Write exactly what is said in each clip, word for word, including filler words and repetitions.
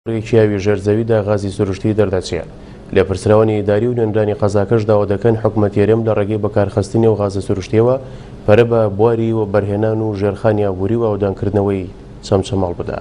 ڕێکیاوی ژێرزەویدا غازی سروشتی دەردەچێت. لێپرسراوانی ئیداری و نوێنرانی قەزاکەش داوا دەکەن حکومەتیێرم لە ڕێگەی بەکارخستنی و غازە سروشتیەوە پەرە بە بواری و بەرهێنان و ژێرخانی ئابووری و ئاودانکردنەوەی چەمچەماڵ بدە.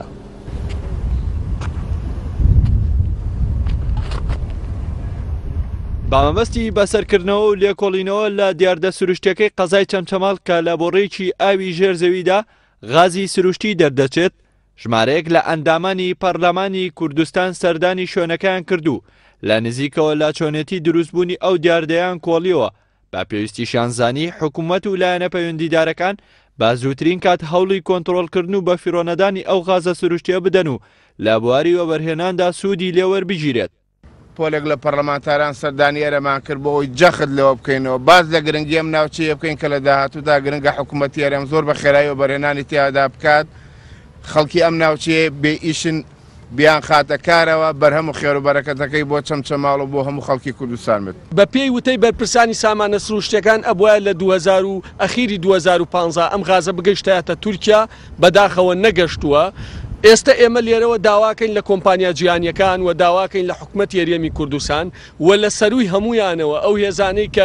بامەبەستی بەسەرکردنەوە و لێکۆڵینەوە لە دیاردە سروشتیەکەی قەزای چەمچەماڵ کە لە بۆڕێکی ئاوی ژێرزەویدا غازی سروشتی دەردەچێت ژمارەیەک لە ئەندامانی پەرلەمانی کوردستان سەردانی شوێنەکەیان کردو لە نزیکەوە لا چۆنێتی دروستبوونی ئەو دیاردەیان کۆڵیەوە با پێویستی شانزانی حکوومەت و لایەنە پەیوەندیدارەکان با زووترین کات هەوڵی کۆنتڕۆڵکردن و بە فیرۆنەدانی ئەو غازە سروشتیە بدەن و لە بواری وەبەرهێناندا سوودی لێوەربگیرێت. پۆلێک لە پەرلەمانتاران سەردانی ئێرەمان کرد بۆ ئەوەی جەخت لەوە بکەینەوە باز لە گرنگی ئەم ناوچەیە بکەین کە لە داهاتوودا گرنگە حکوومەتی ئێرەم زۆر بە خێرایی وەبەرهێنانی تیادا بکات خەڵکی ئەم ناوچەیە بێ ئیشن بیان خاتە کارەوە بەرهەم و خێر و بەرەکەتەکەی بۆ چەمچەماڵ و بۆ هەموو خەڵکی کوردستان بێت. بە پێی وتەی بەرپرسانی سامانە سروشتیەکان ئەبووە لە دوو هەزار و ئەخیری دوو هەزار و پانزە ئەم غازە بگەیشتایەتە تورکیا بەداخەوە نەگەشتووە. ئێستا ئێمە لێرەوە داواکەین لە کۆمپانیا جیهانیەکان و داواکەین لە حکوومەت یاریەمی کوردستان و لە سەروی هەمویانەوە ئەو هێزانەی کە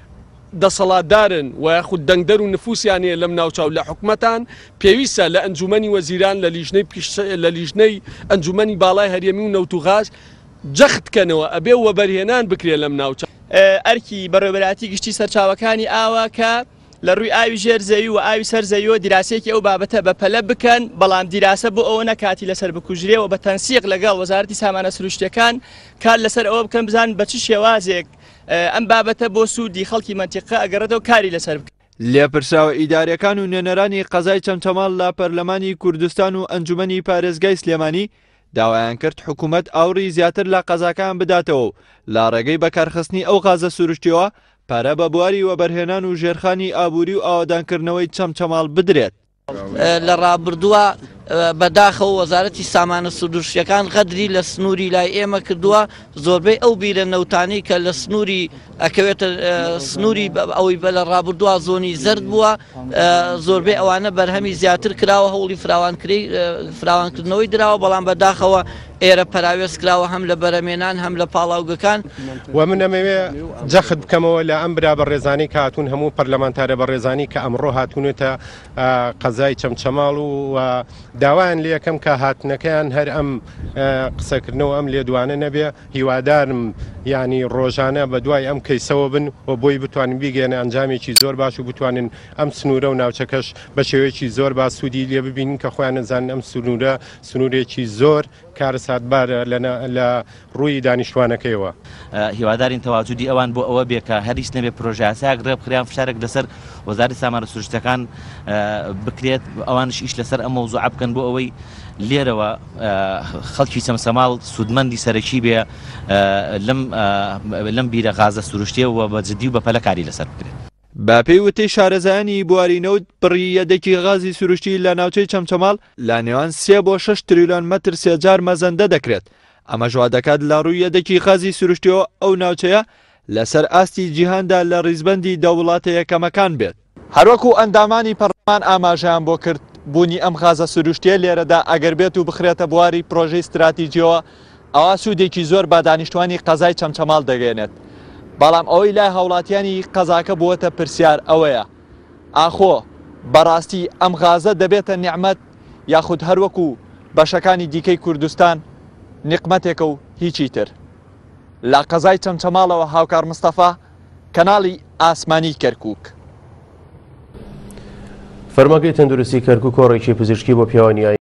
دەسەڵاتدارن و یاخود دەنگدەر و نفوسیانەیە لەم ناوچاو لە حکوومەتان پێویستە لە ئەنجومەنی وەزیران لە لیژنەی لە لیژنەی ئەنجومەنی باڵای هەرێمی و نەوت و غاز جەخت بکەنەوە ئەبێ وەبەرهێنان بکرێت لەم ناوچە. ئەرکی بەڕێوەبەراتی گشتی سەرچاوەکانی ئاوا کە لە ڕووی ئاوی ژێرزەوی و ئاوی سەرزەویەوە دیراسەیەکی ئەو بابەتە بەپەلە بکەن بەڵام دیراسە بۆ ئەوە نەکاتی لەسەر بکوژرێەوە بە تەنسیق لەگەڵ وەزارەتی سامانە سروشتیەکان کار لەسەر ئەوە بکەن بزان بە چ شێوازێک ئەم بابەتە بۆ سوودی خەڵکی منتیقە ئەگەڕێتەوە کاری لەسەر بکەن. لێپرسراوە ئیداریەکان و نوێنەرانی قەزای چەمچەماڵ لە پەرلەمانی کوردستان و ئەنجومەنی پارێزگای سلێمانی داوایان کرد حکوومەت ئاوڕی زیاتر لە قەزاکان بداتەوە و لە ڕێگەی بەکارخستنی ئەو غازە سروشتیەوە پارە بە بواری وەبەرهێنان و ژێرخانی ئابووری و ئاوادانکردنەوەی چەمچەماڵ بدرێت. لە ڕابردووە بەداخەوە وەزارەتی سامانە سروشتیەکان قەدری لە سنووری لای ئێمە کردووە زۆربەی ئەو بیرە نەوتانی کە لە سنووری ئەکەوێتە سنووری ئەوەی بە لە ڕابردووە زۆنی زرد بووە زۆربەی ئەوانە بەرهەمی زیاتر کراوە هەوڵی فراوانکردی فراوانکردنەوەی دراوە بەڵام بەداخەوە ئێرە پەراوێز کراوە هەم لە بەرەمێنان هەم لە پاڵاوگەکان و من ئەمەوێ جەخت بکەمەوە لە ئەم برا بەڕێزانی کە هاتوون هەموو پەرلەمانتارە بەڕێزانی کە ئەمڕۆ هاتوونێتە قەزای چەمچەماڵ و داوایان لێ یەکەم کە هاتنەکەیان هەر ئەم قسەکردنەوە ئەم لێدوانە نەبێ هیوادارم ینی ڕۆژانە بە دوای ئەم کەیسەوە بن و بۆی بتوانین بیگەێنە ئەنجامێکی زۆر باش و بتوانین ئەم سنوورە و ناوچەکەش بە شێوەیەکی زۆر با سوودی لێ ببینین کە خۆیان نەزانن ئەم سنوورە سنوورێکی زۆر کارەساتبارە لە ڕووی دانیشتوانەکەیەوە. هیوادارین تەواجودی ئەوان بۆ ئەوە بێ کە هەریش نەبێ پرۆژەیاساک ڕێبخریان فشارێک لەسەر وەزارەتی سامانە سروشتیەکان بکرێت ئەوانش ئیش لەسەر ئەم مەوزوع بکەن بۆ ئەوەی لێرەوە خەڵکی چەمچەماڵ سوودمەندی سەرەکی بێ لەم بیرە غازە سروشتیەوە بە جددی و بەپەلە کاری لەسەر بکرێت. با پێی وتەی شارەزایانی بوارینەوت پڕی یەدێکی غازی سروشتی لە ناوچەی چەمچەماڵ لە نێوان سێ بۆ شەش تریلیۆن مەتر سێجار مەزەندە دەکرێت. ئەمە ژوا دەکات لە ڕووی یەدێکی غازی سروشتیەوە ئەو ناوچەیە لەسەر ئاستی جیهاندا لە ڕیزبەندی دەوڵاتە یەکەمەکان بێت. هەروەکو ئەندامانی پەرلەمان ئاماژەیان بۆ کرد بوونی ئەم غازە سروشتیە لێرەدا ئەگەر بێت و بخرێتە بواری پرۆژەی استراتیجیەوە ئەوە سوودێکی زۆر با دانیشتوانی قەزای چەمچەماڵ دەگەێنێت. بەڵام ئەوەی لای هاوڵاتیانی قەزاکە بووەتە پرسیار ئەوەیە ئاخۆ بەڕاستی ئەم غازە دەبێتە نیعمەت یاخود هەروەکو بەشەکانی دیکەی کوردستان نیقمەتێکە و هیچی تر. لە قەزای چەمچەماڵەوە هاوکار مستەفا کەناڵی ئاسمانی کەرکووک. فەرمانگەی تەندروستی کەرکووک کۆڕێکی پزیشکی بۆ پیاوانی